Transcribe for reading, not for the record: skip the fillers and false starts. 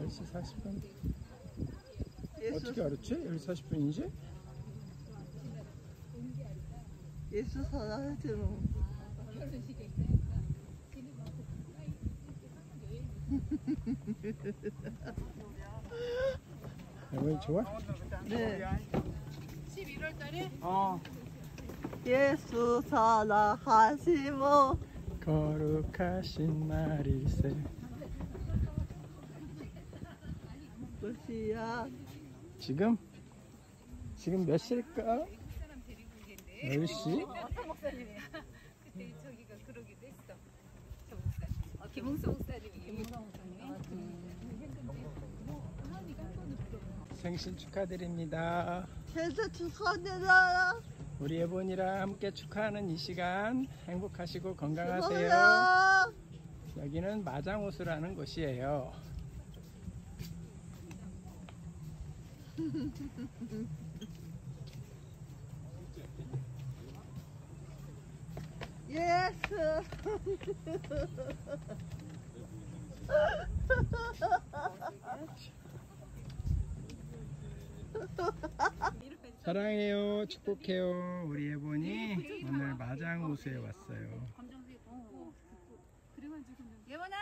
10시 40분. 어떻게 알았지? 10시 40분이지? 예수 사랑해주는 여러분 좋아? 네. 11월 달에 예수 사랑하시고 거룩하신 마리세. 것이야. 지금 몇 시일까? 10시? 어떤 목사님이야? 그때 저기가 그러기도 했어. 저 목사님. 김홍수 목사님이. 김홍수 목사님. 생신 축하드립니다. 생신 축하드려요. 우리 예본이랑 함께 축하하는 이 시간 행복하시고 건강하세요. 축하해요. 여기는 마장호수라는 곳이에요. 예수. 사랑해요. 축복해요. 우리 예본이 오늘 마장호수에 왔어요. 감정색. 그래가지고 예원아.